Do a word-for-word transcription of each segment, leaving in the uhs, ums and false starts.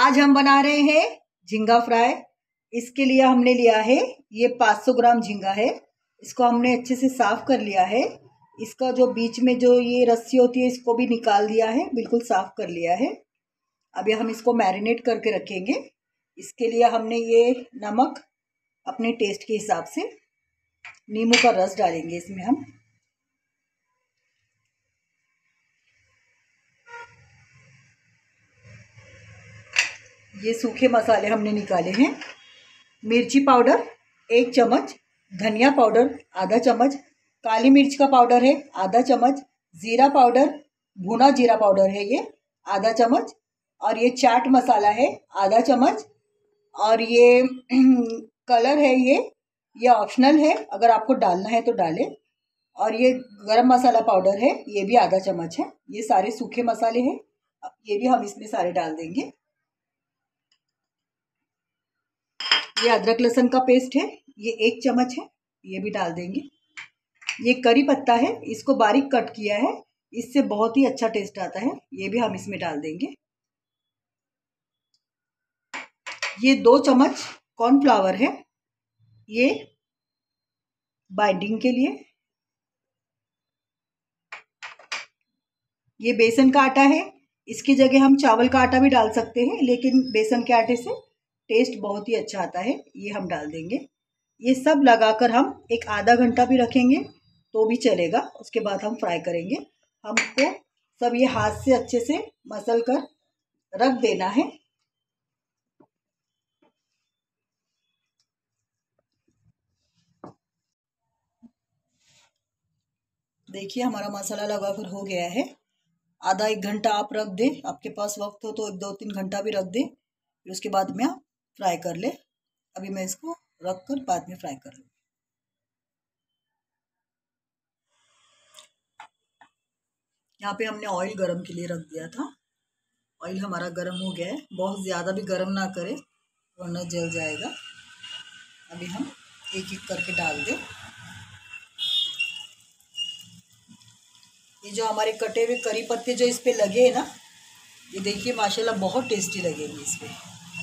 आज हम बना रहे हैं झींगा फ्राई। इसके लिए हमने लिया है ये पाँच सौ ग्राम झींगा है। इसको हमने अच्छे से साफ कर लिया है। इसका जो बीच में जो ये रस्सी होती है इसको भी निकाल दिया है, बिल्कुल साफ कर लिया है। अभी हम इसको मैरिनेट करके रखेंगे। इसके लिए हमने ये नमक अपने टेस्ट के हिसाब से, नींबू का रस डालेंगे इसमें हम। ये सूखे मसाले हमने निकाले हैं। मिर्ची पाउडर एक चम्मच, धनिया पाउडर आधा चम्मच, काली मिर्च का पाउडर है आधा चम्मच, ज़ीरा पाउडर, भुना जीरा पाउडर है ये आधा चम्मच, और ये चाट मसाला है आधा चम्मच, और ये कलर है ये ये ऑप्शनल है, अगर आपको डालना है तो डालें। और ये गरम मसाला पाउडर है, ये भी आधा चम्मच है। ये सारे सूखे मसाले हैं, ये भी हम इसमें सारे डाल देंगे। ये अदरक लहसुन का पेस्ट है, ये एक चम्मच है, ये भी डाल देंगे। ये करी पत्ता है, इसको बारीक कट किया है, इससे बहुत ही अच्छा टेस्ट आता है, ये भी हम इसमें डाल देंगे। ये दो चम्मच कॉर्नफ्लावर है, ये बाइंडिंग के लिए। ये बेसन का आटा है, इसकी जगह हम चावल का आटा भी डाल सकते हैं, लेकिन बेसन के आटे से टेस्ट बहुत ही अच्छा आता है, ये हम डाल देंगे। ये सब लगाकर हम एक आधा घंटा भी रखेंगे तो भी चलेगा। उसके बाद हम फ्राई करेंगे। हमको सब ये हाथ से अच्छे से मसल कर रख देना है। देखिए हमारा मसाला लगाकर हो गया है। आधा एक घंटा आप रख दें, आपके पास वक्त हो तो एक दो तीन घंटा भी रख दें, फिर उसके बाद में आप फ्राई कर ले। अभी मैं इसको रख कर बाद में फ्राई कर लूँ। यहाँ पे हमने ऑयल गरम के लिए रख दिया था। ऑयल हमारा गरम हो गया है, बहुत ज़्यादा भी गरम ना करें वरना जल जाएगा। अभी हम एक एक करके डाल दें। ये जो हमारे कटे हुए करी पत्ते जो इस पे लगे हैं ना, ये देखिए माशाल्लाह बहुत टेस्टी लगेंगे इस पे।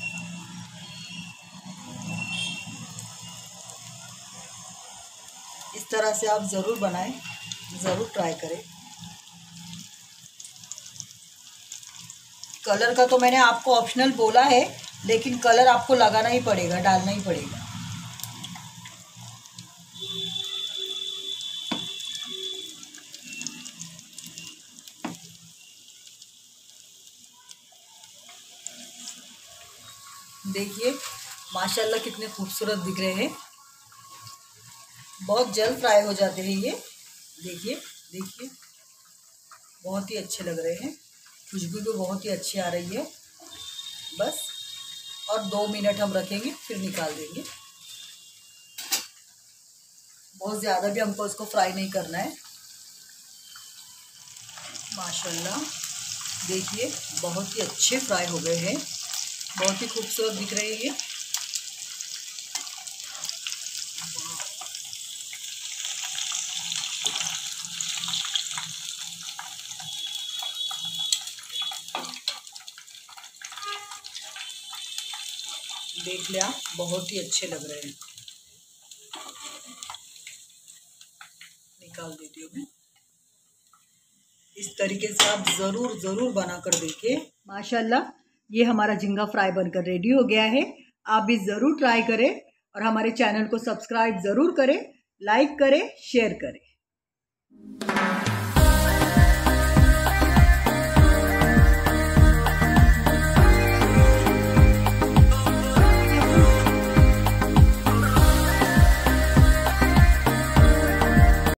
इस तरह से आप ज़रूर बनाएं, ज़रूर ट्राई करें। कलर का तो मैंने आपको ऑप्शनल बोला है, लेकिन कलर आपको लगाना ही पड़ेगा, डालना ही पड़ेगा। देखिए माशाल्लाह कितने खूबसूरत दिख रहे हैं, बहुत जल्द फ्राई हो जाते हैं ये। देखिए देखिए बहुत ही अच्छे लग रहे हैं, खुशबू भी बहुत ही अच्छी आ रही है। बस और दो मिनट हम रखेंगे फिर निकाल देंगे। बहुत ज़्यादा भी हमको इसको फ्राई नहीं करना है। माशाल्लाह देखिए बहुत ही अच्छे फ्राई हो गए हैं, बहुत ही खूबसूरत दिख रहे हैं ये। देख लिया, बहुत ही अच्छे लग रहे हैं। निकाल देती हूँ मैं। इस तरीके से आप ज़रूर ज़रूर बना कर देखिए। माशाल्लाह ये हमारा झींगा फ्राई बनकर रेडी हो गया है। आप भी ज़रूर ट्राई करें और हमारे चैनल को सब्सक्राइब ज़रूर करें, लाइक करें, शेयर करें।